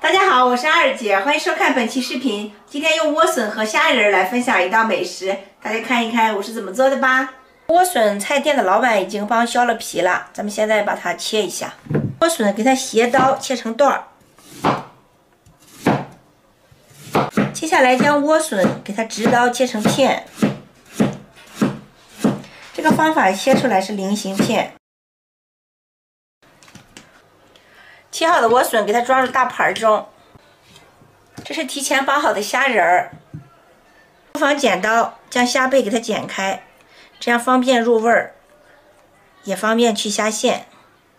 大家好，我是二姐，欢迎收看本期视频。今天用莴笋和虾仁来分享一道美食，大家看一看我是怎么做的吧。莴笋菜店的老板已经帮削了皮了，咱们现在把它切一下。莴笋给它斜刀切成段儿，接下来将莴笋给它直刀切成片。这个方法切出来是菱形片。切好的莴笋给它装入大盘中。这是提前绑好的虾仁儿，厨房剪刀将虾背给它剪开，这样方便入味儿，也方便去虾线。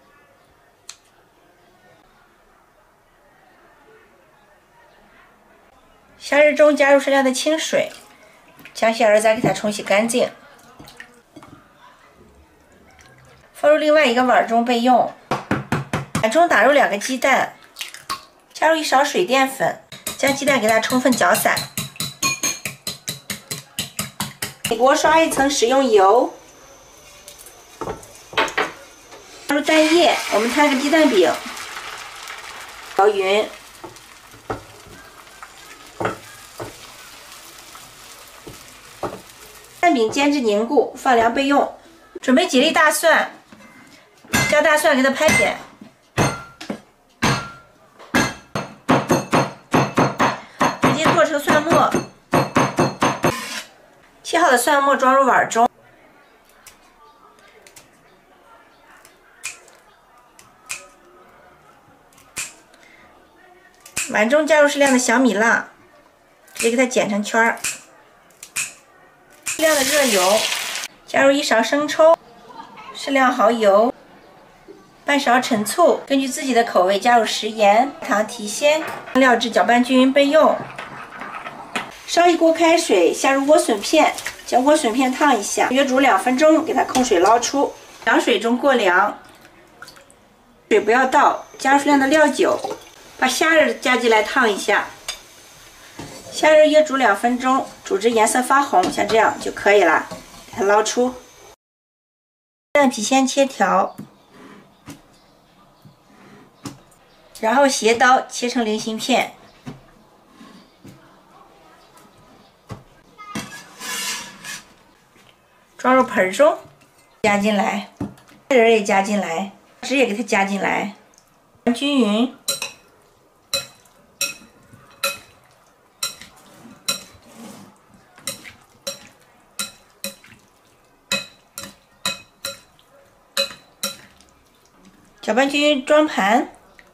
虾仁中加入适量的清水，将虾仁再给它冲洗干净，放入另外一个碗中备用。碗中打入2个鸡蛋，加入1勺水淀粉。将鸡蛋给它充分搅散，给锅刷一层食用油，加入蛋液，我们摊个鸡蛋饼，搅匀，蛋饼煎至凝固，放凉备用。准备几粒大蒜，将大蒜给它拍扁。做成蒜末，切好的蒜末装入碗中，碗中加入适量的小米辣，直接给它剪成圈儿。适量的热油，加入1勺生抽，适量蚝油，半勺陈醋，根据自己的口味加入食盐、糖提鲜，料汁搅拌均匀备用。烧一锅开水，下入莴笋片，将莴笋片烫一下，约煮2分钟，给它控水捞出。凉水中过凉，水不要倒，加入适量的料酒，把虾仁加进来烫一下。虾仁约煮2分钟，煮至颜色发红，像这样就可以了，给它捞出。蛋皮先切条，然后斜刀切成菱形片。装入盆中，加进来，虾仁也加进来，汁也给它加进来，均匀。搅拌均匀，装盘。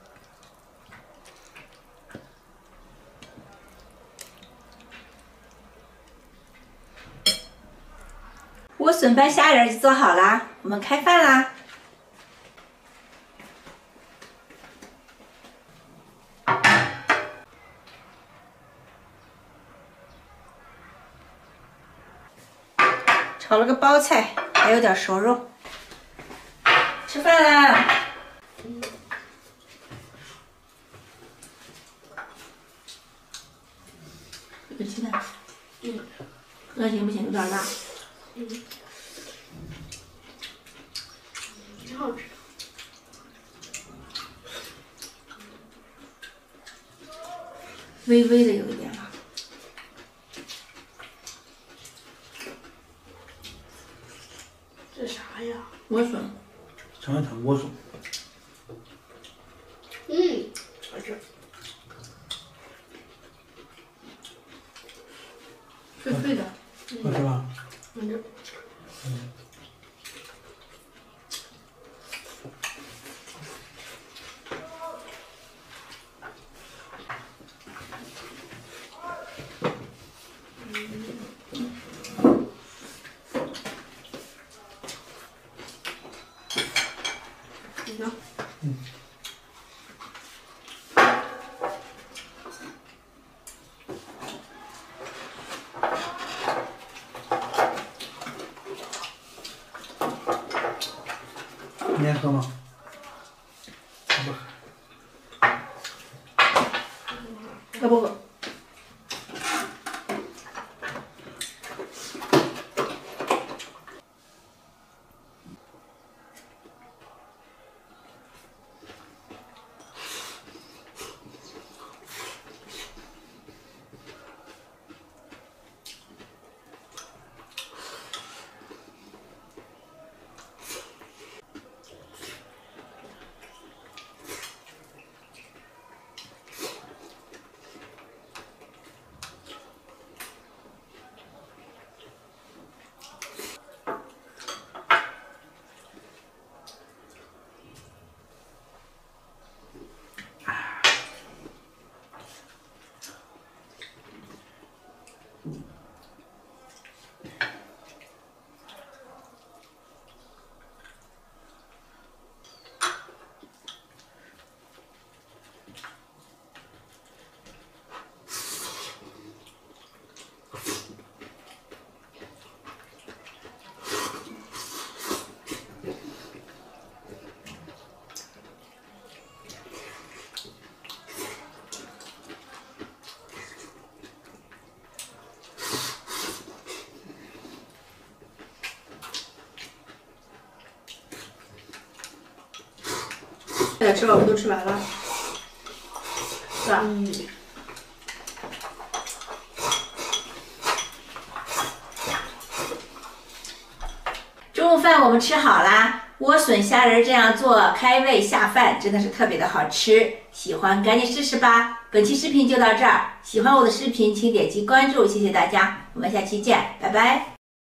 莴笋拌虾仁就做好啦，我们开饭啦！炒了个包菜，还有点熟肉，吃饭啦！这个鸡蛋，那行不行？有点辣。 挺好吃的。 微微的有一点辣。 这啥呀？ 莴笋。 尝一尝莴笋。 好吃。 脆脆的。 好吃吧？ 好吃。 你爱喝吗？ 喝不喝？ 快点吃吧，我们都吃完了，是吧？ 中午饭我们吃好啦，莴笋虾仁这样做开胃下饭，真的是特别的好吃。喜欢赶紧试试吧。本期视频就到这儿，喜欢我的视频请点击关注，谢谢大家，我们下期见，拜拜。